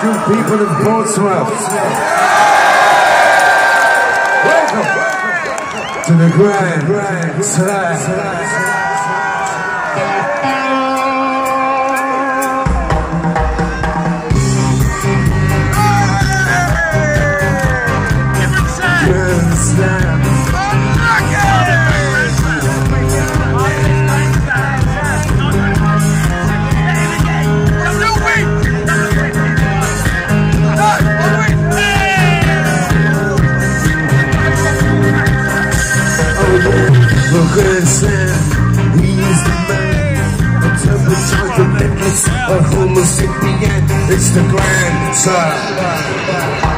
good people of Portsmouth. Welcome to the Grand Slam. Grand Slam. Grand Slam, he's the man. A turbocharged, relentless, a homo sapien. It's the Grand Slam.